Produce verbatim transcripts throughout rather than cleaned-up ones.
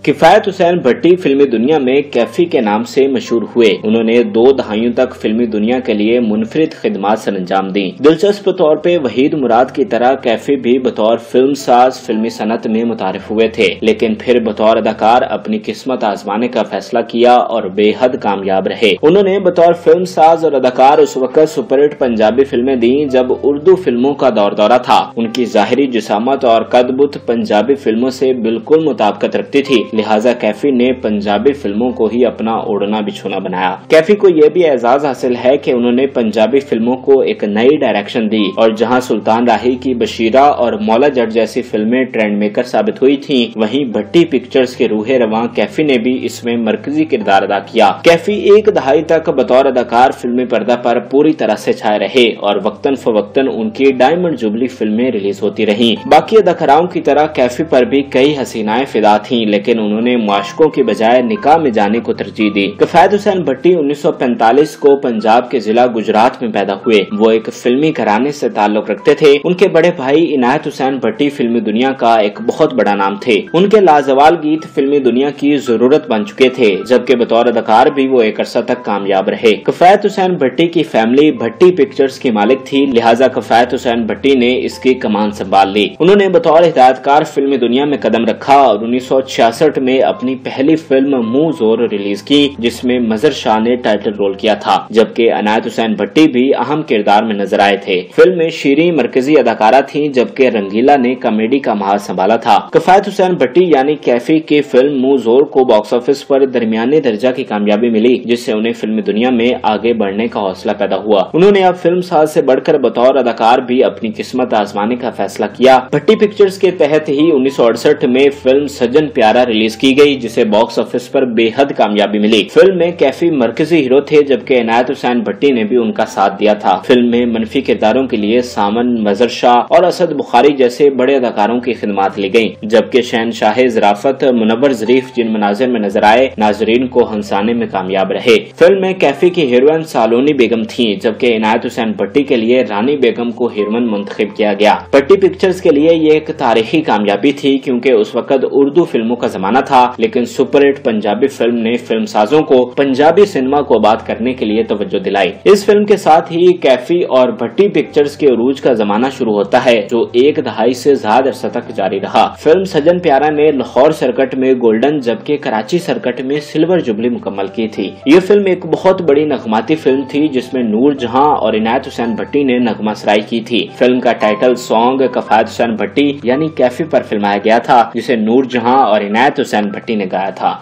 किफायत हुसैन भट्टी फिल्मी दुनिया में कैफी के नाम से मशहूर हुए। उन्होंने दो दहाइयों तक फिल्मी दुनिया के लिए मुनफरिद खिदमात सर अंजाम दी। दिलचस्प तौर पे वहीद मुराद की तरह कैफी भी बतौर फिल्म साज फिल्मी सनत में मुतारिफ हुए थे, लेकिन फिर बतौर अदाकार अपनी किस्मत आजमाने का फैसला किया और बेहद कामयाब रहे। उन्होंने बतौर फिल्म साज और अदाकार उस वक्त सुपरहिट पंजाबी फिल्में दी जब उर्दू फिल्मों का दौर दौरा था। उनकी जाहिरी जिसामत और कदबुत पंजाबी फिल्मों से बिल्कुल मुताबिकत रखती थी, लिहाजा कैफी ने पंजाबी फिल्मों को ही अपना ओढ़ना बिछोना बनाया। कैफी को यह भी एजाज हासिल है कि उन्होंने पंजाबी फिल्मों को एक नई डायरेक्शन दी और जहां सुल्तान राही की बशीरा और मौला जट जैसी फिल्में ट्रेंड मेकर साबित हुई थीं, वहीं भट्टी पिक्चर्स के रूहे रवां कैफी ने भी इसमें मरकजी किरदार अदा किया। कैफी एक दहाई तक बतौर अदाकार फिल्मी पर्दा पर पूरी तरह से छाए रहे और वक्तन फवक्तन उनकी डायमंड जुबली फिल्में रिलीज होती रहीं। बाकी अदाकाराओं की तरह कैफी पर भी कई हसीनाएं फिदा थीं, लेकिन उन्होंने मुआशकों की बजाय निकाह में जाने को तरजीह दी। किफायत हुसैन भट्टी उन्नीस सौ पैंतालीस को पंजाब के जिला गुजरात में पैदा हुए। वो एक फिल्मी घराने से ताल्लुक रखते थे। उनके बड़े भाई इनायत हुसैन भट्टी फिल्मी दुनिया का एक बहुत बड़ा नाम थे। उनके लाजवाल गीत फिल्मी दुनिया की जरूरत बन चुके थे, जबकि बतौर अदाकार भी वो एक अरसा तक कामयाब रहे। किफायत हुसैन भट्टी की फैमिली भट्टी पिक्चर्स की मालिक थी, लिहाजा किफायत हुसैन भट्टी ने इसकी कमान संभाल ली। उन्होंने बतौर हिदायतकार फिल्मी दुनिया में कदम रखा और उन्नीस सौ छियासठ में अपनी पहली फिल्म मुंह जोर रिलीज की, जिसमें मजर शाह ने टाइटल रोल किया था, जबकि इनायत हुसैन भट्टी भी अहम किरदार में नजर आए थे। फिल्म में शीरी मरकजी अदाकारा थी, जबकि रंगीला ने कॉमेडी का महाज संभाला था। किफायत हुसैन भट्टी यानी कैफी की फिल्म मुंह जोर को बॉक्स ऑफिस पर दरमियाने दर्जा की कामयाबी मिली, जिससे उन्हें फिल्मी दुनिया में आगे बढ़ने का हौसला पैदा हुआ। उन्होंने अब फिल्म साज से बढ़कर बतौर अदाकार भी अपनी किस्मत आजमाने का फैसला किया। भट्टी पिक्चर्स के तहत ही उन्नीस सौ अड़सठ में फिल्म सज्जन प्यारा रिलीज की गई, जिसे बॉक्स ऑफिस पर बेहद कामयाबी मिली। फिल्म में कैफी मरकजी हीरो थे, जबकि इनायत हुसैन भट्टी ने भी उनका साथ दिया था। फिल्म में मनफी किरदारों के लिए सामन, मजर शाह और असद बुखारी जैसे बड़े अदाकारों की खिदमत ली गयी, जबकि शहनशाह ज़राफत मुनव्वर ज़रीफ जिन मनाजिर में नजर आए, नाजरीन को हंसाने में कामयाब रहे। फिल्म में कैफी की हीरोइन सालोनी बेगम थी, जबकि इनायत हुसैन भट्टी के लिए रानी बेगम को हीरोइन मुंतखब किया गया। भट्टी पिक्चर्स के लिए ये एक तारीखी कामयाबी थी, क्योंकि उस वक्त उर्दू फिल्मों का जमाना था, लेकिन सुपरहिट पंजाबी फिल्म ने फिल्म साजों को पंजाबी सिनेमा को आबाद करने के लिए तवज्जो दिलाई। इस फिल्म के साथ ही कैफी और भट्टी पिक्चर्स के उरूज का जमाना शुरू होता है, जो एक दहाई से ज्यादा अरसा तक जारी रहा। फिल्म सज्जन प्यारा ने लाहौर सर्किट में गोल्डन जबकि कराची सर्किट में सिल्वर जुबली मुकम्मल की थी। ये फिल्म एक बहुत बड़ी नगमाती फिल्म थी, जिसमें नूर जहां और इनायत हुसैन भट्टी ने नगमा सराई की थी। फिल्म का टाइटल सॉन्ग किफायत हुसैन भट्टी यानी कैफी पर फिल्माया गया था, जिसे नूर जहां और इनायत हुसैन भट्टी ने गाया था।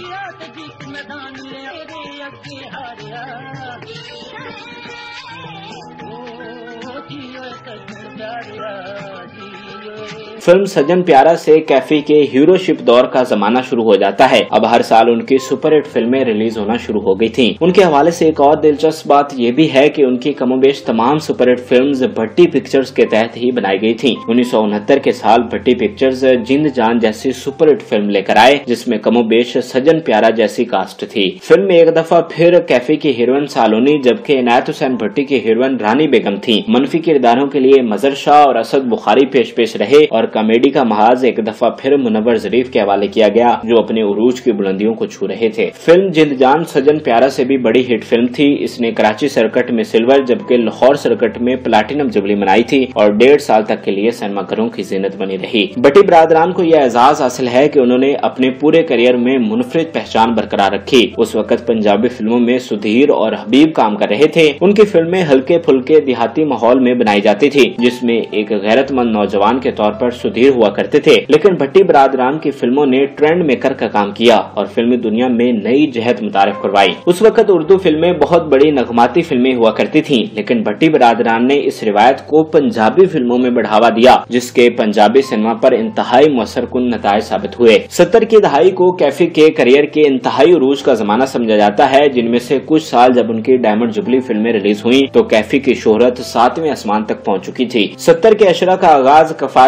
फिल्म सज्जन प्यारा से कैफी के हीरोशिप दौर का जमाना शुरू हो जाता है। अब हर साल उनकी सुपरहिट फिल्में रिलीज होना शुरू हो गई थीं। उनके हवाले से एक और दिलचस्प बात यह भी है कि उनकी कमोबेश तमाम सुपरहिट फिल्म्स भट्टी पिक्चर्स के तहत ही बनाई गई थीं। उन्नीस सौ उनहत्तर के साल भट्टी पिक्चर्स जिंद जान जैसी सुपरहिट फिल्म लेकर आए, जिसमें कमोबेश सज्जन प्यारा जैसी कास्ट थी। फिल्म में एक दफा फिर कैफी की हीरोइन सालोनी, जबकि इनायत हुसैन भट्टी की हीरोइन रानी बेगम थी। मनफी किरदारों के लिए मजर शाह और असद बुखारी पेश पेश रहे और कॉमेडी का महाज एक दफा फिर मुनव्वर ज़रीफ के हवाले किया गया, जो अपने उरूज की बुलंदियों को छू रहे थे। फिल्म जिंदजान सज्जन प्यारा से भी बड़ी हिट फिल्म थी। इसने कराची सर्किट में सिल्वर जबकि लाहौर सर्किट में प्लाटिनम जुबली मनाई थी और डेढ़ साल तक के लिए सिनेमाघरों की जीनत बनी रही। भट्टी बरादरान को यह एजाज हासिल है कि उन्होंने अपने पूरे करियर में मुनफरिद पहचान बरकरार रखी। उस वक्त पंजाबी फिल्मों में सुधीर और हबीब काम कर रहे थे। उनकी फिल्में हल्के फुल्के देहाती माहौल में बनाई जाती थी, जिसमें एक गैरतमंद नौजवान के तौर पर सुधीर हुआ करते थे, लेकिन भट्टी बरादरान की फिल्मों ने ट्रेंड मेकर का काम किया और फिल्मी दुनिया में नई जहत मुतारिफ करवाई। उस वक्त उर्दू फिल्में बहुत बड़ी नगमाती फिल्में हुआ करती थीं, लेकिन भट्टी बरादरान ने इस रिवायत को पंजाबी फिल्मों में बढ़ावा दिया, जिसके पंजाबी सिनेमा पर इंतहाई मुअस्सर कुन नताइज साबित हुए। सत्तर की दहाई को कैफी के करियर के इंतहाई उरूज का जमाना समझा जाता है, जिनमें से कुछ साल जब उनकी डायमंड जुबली फिल्में रिलीज हुई तो कैफी की शोहरत सातवें आसमान तक पहुँच चुकी थी। सत्तर के अशरा का आगाज किफायत हुसैन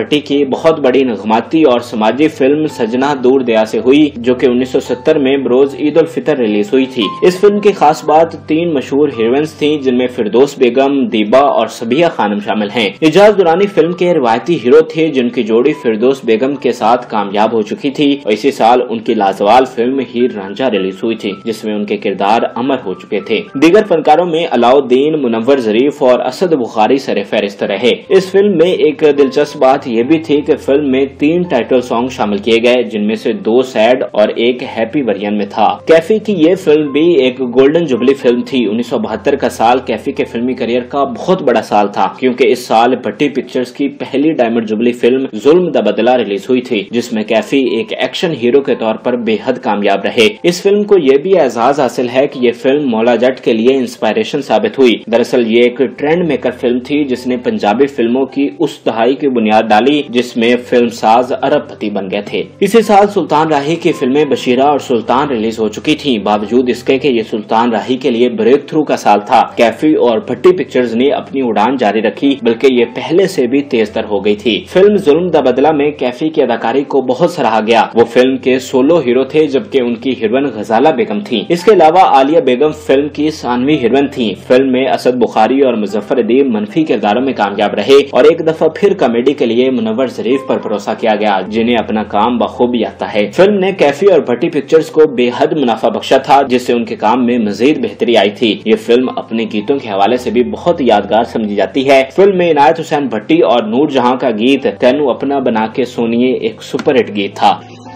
भट्टी की बहुत बड़ी नगमाती और समाजी फिल्म सजना दूर दया से हुई, जो कि उन्नीस सौ सत्तर में बरोज ईद उल फितर रिलीज हुई थी। इस फिल्म की खास बात तीन मशहूर हीरोइंस थी, जिनमें फिरदौस बेगम, दीबा और सबिया खानम शामिल हैं। इजाज दुरानी फिल्म के रिवायती हीरो थे, जिनकी जोड़ी फिरदौस बेगम के साथ कामयाब हो चुकी थी और इसी साल उनकी लाजवाब फिल्म हीर रांझा रिलीज हुई थी, जिसमें उनके किरदार अमर हो चुके थे। दीगर फनकारों में अलाउद्दीन, मुनव्वर जरीफ और असद बुखारी सरे फहरिस्त रहे। इस फिल्म में एक दिलचस्प बात यह भी थी कि फिल्म में तीन टाइटल सॉन्ग शामिल किए गए, जिनमें से दो सैड और एक हैप्पी वर्जन में था। कैफी की ये फिल्म भी एक गोल्डन जुबली फिल्म थी। उन्नीस सौ बहत्तर का साल कैफी के फिल्मी करियर का बहुत बड़ा साल था, क्योंकि इस साल भट्टी पिक्चर्स की पहली diamond jubilee film Zulm Da Badla release हुई थी, जिसमें कैफी एक एक्शन हीरो के तौर पर बेहद कामयाब रहे। इस फिल्म को यह भी एजाज हासिल है कि ये फिल्म मौला जट के लिए इंस्पायरेशन साबित हुई। दरअसल ये एक ट्रेंड मेकर फिल्म थी, जिसने पंजाबी फिल्मों की उस दहाई की बुनियाद डाली जिसमें फिल्म साज अरबपति बन गए थे। इसी साल सुल्तान राही की फिल्में बशीरा और सुल्तान रिलीज हो चुकी थी। बावजूद इसके कि ये सुल्तान राही के लिए ब्रेक थ्रू का साल था, कैफी और भट्टी पिक्चर्स ने अपनी उड़ान जारी रखी, बल्कि ये पहले से भी तेज तर हो गई थी। फिल्म जुल्म द बदला में कैफी की अदाकारी को बहुत सराहा गया। वो फिल्म के सोलो हीरो थे, जबकि उनकी हीरोइन गजाला बेगम थी। इसके अलावा आलिया बेगम फिल्म की सानवी हीरोइन थी। फिल्म में असद बुखारी और मुजफ्फर अदीब मनफी किरदारों में कामयाब रहे और एक दफा फिर कॉमेडी के लिए मुनव्वर जरीफ पर भरोसा किया गया, जिन्हें अपना काम बखूबी आता है। फिल्म ने कैफी और भट्टी पिक्चर्स को बेहद मुनाफा बख्शा था, जिससे उनके काम में मजीद बेहतरी आई थी। ये फिल्म अपने गीतों के हवाले से भी बहुत यादगार समझी जाती है। फिल्म में इनायत हुसैन भट्टी और नूर जहां का गीत तैनू अपना बना के सोनिए एक सुपरहिट गीत था।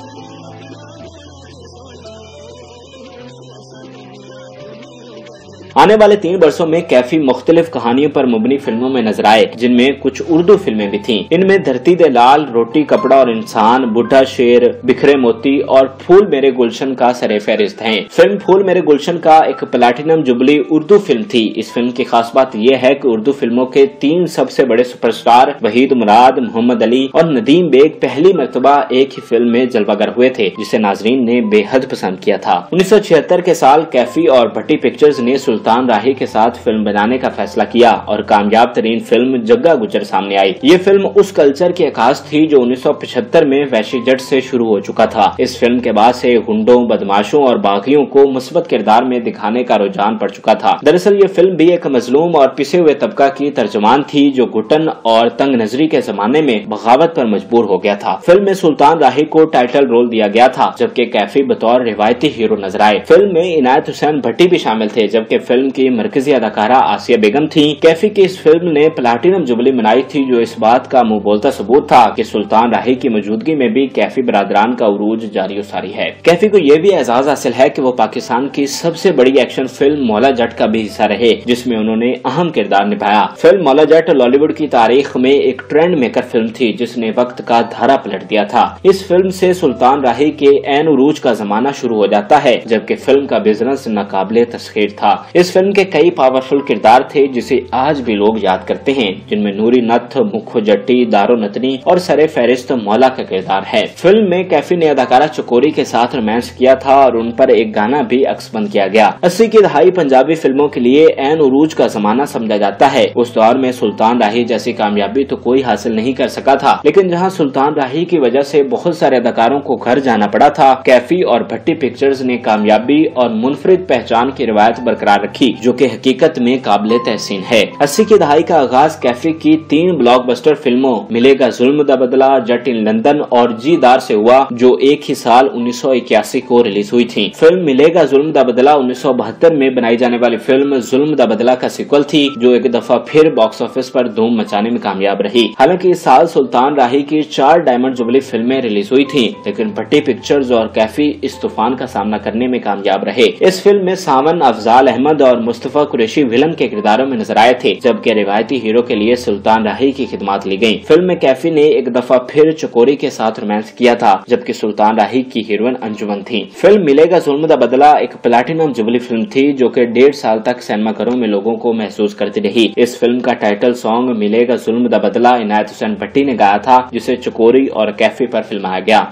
आने वाले तीन वर्षों में कैफी मुख्तलिफ कहानियों पर मुबनी फिल्मों में नजर आए, जिनमें कुछ उर्दू फिल्में भी थीं। इनमें धरती दे लाल, रोटी कपड़ा और इंसान, बुढ़ा शेर, बिखरे मोती और फूल मेरे गुलशन का सरे फहरिस्त हैं। फिल्म फूल मेरे गुलशन का एक प्लैटिनम जुबली उर्दू फिल्म थी। इस फिल्म की खास बात यह है कि उर्दू फिल्मों के तीन सबसे बड़े सुपरस्टार वहीद मुराद, मोहम्मद अली और नदीम बेग पहली मरतबा एक ही फिल्म में जलवागर हुए थे, जिसे नाजरीन ने बेहद पसंद किया था। उन्नीस सौ छिहत्तर के साल कैफी और भट्टी पिक्चर्स ने सुल्तान राही के साथ फिल्म बनाने का फैसला किया और कामयाब तरीन फिल्म जग्गा गुजर सामने आई। ये फिल्म उस कल्चर की आकाश थी जो उन्नीस सौ पचहत्तर में वैशी जट से शुरू हो चुका था। इस फिल्म के बाद से गुंडों, बदमाशों और बागियों को मुस्बत किरदार में दिखाने का रुझान पड़ चुका था। दरअसल ये फिल्म भी एक मजलूम और पिसे हुए तबका की तर्जुमान थी, जो घुटन और तंग नजरी के जमाने में बगावत पर मजबूर हो गया था। फिल्म में सुल्तान राही को टाइटल रोल दिया गया था, जबकि कैफी बतौर रिवायती हीरो नजर आए। फिल्म में इनायत हुसैन भट्टी भी शामिल थे, जबकि फिल्म की मरकजी अदाकारा आसिया बेगम थी। कैफी की इस फिल्म ने प्लैटिनम जुबली मनाई थी, जो इस बात का मुंह बोलता सबूत था कि सुल्तान राही की मौजूदगी में भी कैफी बरादरान का उरूज जारी सारी है। कैफी को यह भी एजाज हासिल है कि वो पाकिस्तान की सबसे बड़ी एक्शन फिल्म मौला जट का भी हिस्सा रहे, जिसमें उन्होंने अहम किरदार निभाया। फिल्म मौला जट लॉलीवुड की तारीख में एक ट्रेंड मेकर फिल्म थी, जिसने वक्त का धारा पलट दिया था। इस फिल्म से सुल्तान राही के एन उरूज का जमाना शुरू हो जाता है, जबकि फिल्म का बिजनेस नाकाबिले तस्खीर था। इस फिल्म के कई पावरफुल किरदार थे, जिसे आज भी लोग याद करते हैं, जिनमें नूरी नथ, मुखो जट्टी, दारो नतनी और सरे फहरिस्त मौला का किरदार है। फिल्म में कैफी ने अदाकारा चकोरी के साथ रोमांस किया था और उन पर एक गाना भी अक्सबंद किया गया। अस्सी की दहाई पंजाबी फिल्मों के लिए एन उरूज का जमाना समझा जाता है। उस दौर में सुल्तान राही जैसी कामयाबी तो कोई हासिल नहीं कर सका था, लेकिन जहां सुल्तान राही की वजह से बहुत सारे अदाकारों को घर जाना पड़ा था, कैफी और भट्टी पिक्चर्स ने कामयाबी और मुनफरिद पहचान की रिवायत बरकरार रखी, जो कि हकीकत में काबिले तहसीन है। अस्सी की दहाई का आगाज कैफी की तीन ब्लॉकबस्टर फिल्मों मिलेगा जुल्म द बदला, जट इन लंदन और जी दार से हुआ, जो एक ही साल उन्नीस सौ इक्यासी को रिलीज हुई थी। फिल्म मिलेगा जुल्म द बदला उन्नीस सौ बहत्तर में बनाई जाने वाली फिल्म जुल्म द बदला का सिक्वल थी, जो एक दफा फिर बॉक्स ऑफिस पर धूम मचाने में कामयाब रही। हालांकि इस साल सुल्तान राही की चार डायमंड जुबली फिल्में रिलीज हुई थी, लेकिन भट्टी पिक्चर्स और कैफी इस तूफान का सामना करने में कामयाब रहे। इस फिल्म में सावन, अफजाल अहमद और मुस्तफा कुरैशी विलन के किरदारों में नजर आए थे, जबकि रिवायती हीरो के लिए सुल्तान राही की खिदमत ली गयी। फिल्म में कैफी ने एक दफा फिर चकोरी के साथ रोमांस किया था, जबकि सुल्तान राही की हीरोइन अंजुमन थी। फिल्म मिलेगा जुल्म द बदला एक प्लैटिनम जुबली फिल्म थी, जो कि डेढ़ साल तक सिनेमाघरों में लोगों को महसूस करती रही। इस फिल्म का टाइटल सॉन्ग मिलेगा जुल्म द बदला इनायत हुसैन भट्टी ने गाया था, जिसे चकोरी और कैफी पर फिल्माया गया।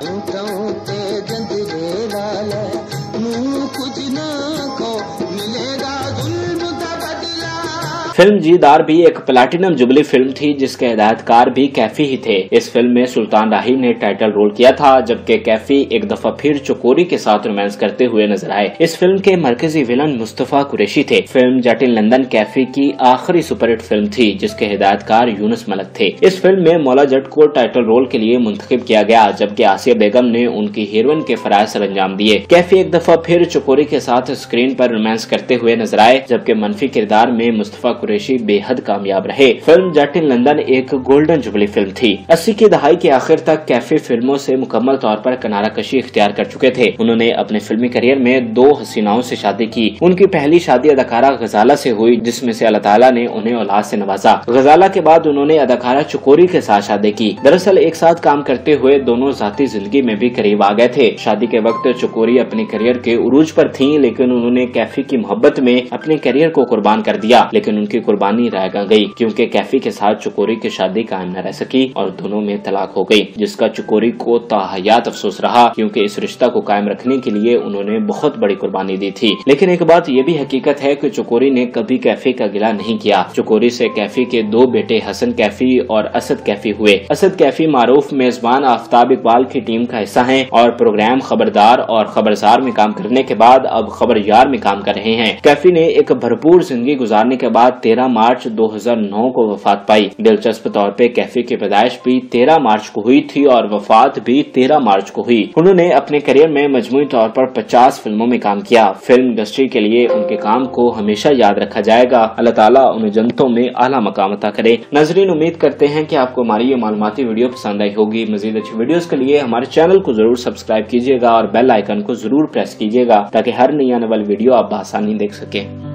फिल्म जीदार भी एक प्लैटिनम जुबली फिल्म थी जिसके हिदायतकार भी कैफी ही थे। इस फिल्म में सुल्तान राही ने टाइटल रोल किया था, जबकि कैफी एक दफा फिर चकोरी के साथ रोमांस करते हुए नजर आए। इस फिल्म के मरकजी विलन मुस्तफा कुरैशी थे। Film Jatt in London Kaifi की आखिरी सुपरहिट फिल्म थी जिसके हिदायतकार यूनुस मलिक थे। इस फिल्म में मौला जट को टाइटल रोल के लिए मुंतखब किया गया, जबकि आसिया बेगम ने उनकी हीरोइन के फराइज सर अंजाम दिए। कैफी एक दफा फिर चकोरी के साथ स्क्रीन पर रोमांस करते हुए नजर आए, जबकि मनफी किरदार में मुस्तफा कुरैशी बेहद कामयाब रहे। फिल्म जट इन लंदन एक गोल्डन जुबली फिल्म थी। अस्सी की दहाई के आखिर तक कैफी फिल्मों से मुकम्मल तौर पर किनारा कशी इख्तियार कर चुके थे। उन्होंने अपने फिल्मी करियर में दो हसीनाओं से शादी की। उनकी पहली शादी अदाकारा गजाला से हुई, जिसमें से अल्लाह ताला ने उन्हें औलाद से नवाजा। गजाला के बाद उन्होंने अदाकारा चकोरी के साथ शादी की। दरअसल एक साथ काम करते हुए दोनों जाती जिंदगी में भी करीब आ गए थे। शादी के वक्त चकोरी अपने करियर के उरूज पर थीं, लेकिन उन्होंने कैफी की मोहब्बत में अपने करियर को कुर्बान कर दिया। लेकिन उनकी कुर्बानी रह गई क्योंकि कैफी के साथ चकोरी की शादी कायम न रह सकी और दोनों में तलाक हो गई, जिसका चकोरी को ताहयात अफसोस रहा क्योंकि इस रिश्ता को कायम रखने के लिए उन्होंने बहुत बड़ी कुर्बानी दी थी। लेकिन एक बात यह भी हकीकत है कि चकोरी ने कभी कैफी का गिला नहीं किया। चकोरी से कैफी के दो बेटे हसन कैफी और असद कैफी हुए। असद कैफी मारूफ मेजबान आफ्ताब इकबाल की टीम का हिस्सा हैं और प्रोग्राम खबरदार और खबरसार में काम करने के बाद अब खबरयार में काम कर रहे हैं। कैफी ने एक भरपूर जिंदगी गुजारने के बाद तेरह मार्च दो हजार नौ को वफात पाई। दिलचस्प तौर पे कैफी की पैदाइश भी तेरह मार्च को हुई थी और वफात भी तेरह मार्च को हुई। उन्होंने अपने करियर में मजमूई तौर पर पचास फिल्मों में काम किया। फिल्म इंडस्ट्री के लिए उनके काम को हमेशा याद रखा जाएगा। अल्लाह ताला उन्हें जन्नतों में आला मकाम अता करे। नाज़रीन, उम्मीद करते हैं कि आपको हमारी ये मालूमाती वीडियो पसंद आई होगी। मजीद अच्छी वीडियोस के लिए हमारे चैनल को जरूर सब्सक्राइब कीजिएगा और बेल आइकन को जरूर प्रेस कीजिएगा ताकि हर नई आने वाली वीडियो आप आसानी देख सकें।